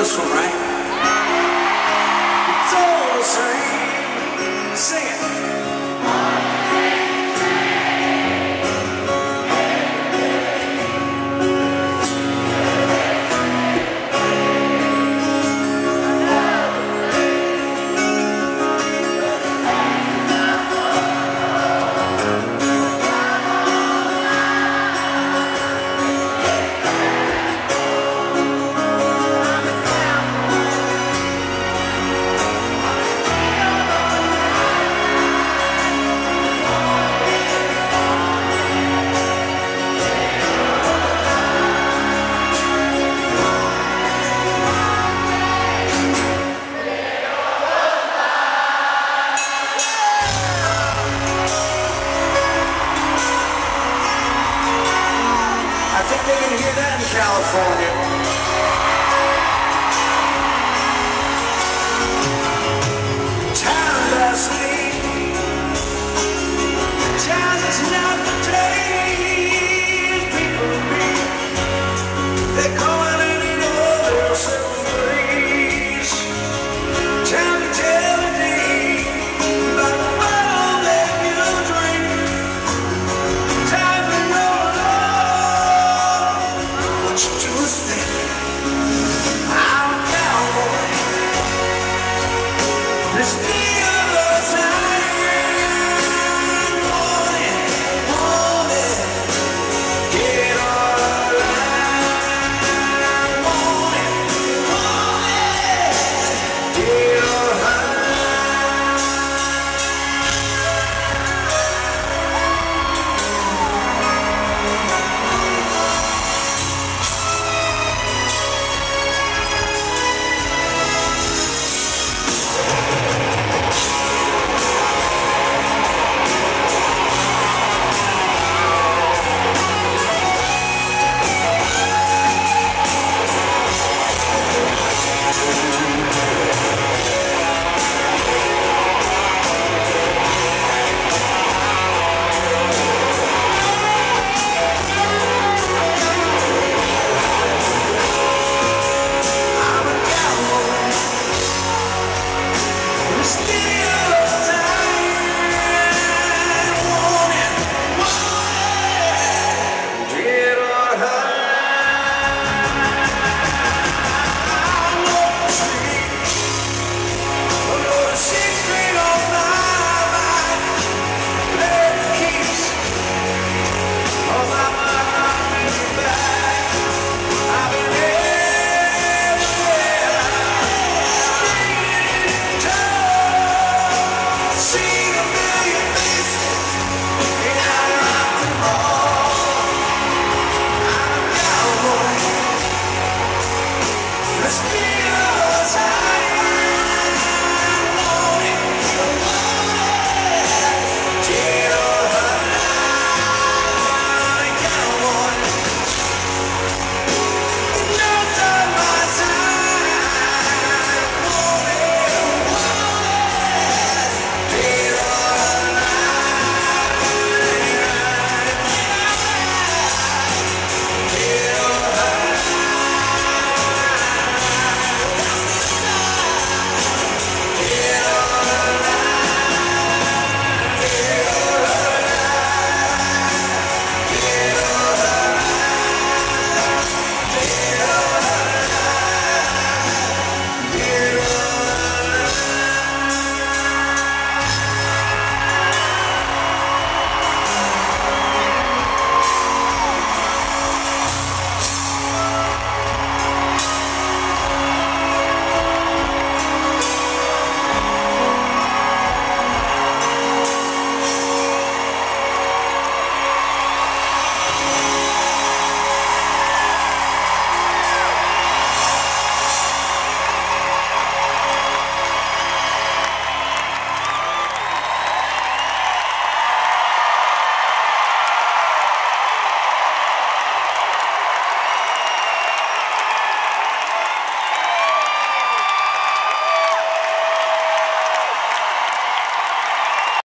this one, right? It's all the same. Sing it. I think they can hear that in California. Time does sleep. Time is not the days people meet. They call it another 7 degrees. Time to tell a day about the bottle that you drink. Time to know what you do is think. I'm a cowboy. This deal of time, want it, get all right. Want it, get all right. I'm a cowboy. This deal of time, want it, get all right. I know the street. I know the 6th Street on my mind. Play the keys on my mind, knocking back. I've been everywhere, street and town, seen a million faces, and I rock them all. I'm a cowboy. Let's be